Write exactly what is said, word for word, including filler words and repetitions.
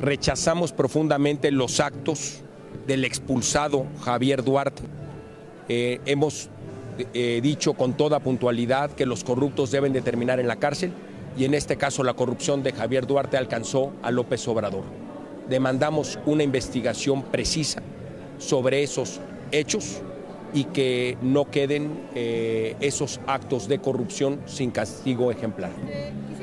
Rechazamos profundamente los actos del expulsado Javier Duarte. Eh, hemos eh, dicho con toda puntualidad que los corruptos deben de terminar en la cárcel y en este caso la corrupción de Javier Duarte alcanzó a López Obrador. Demandamos una investigación precisa sobre esos hechos y que no queden eh, esos actos de corrupción sin castigo ejemplar.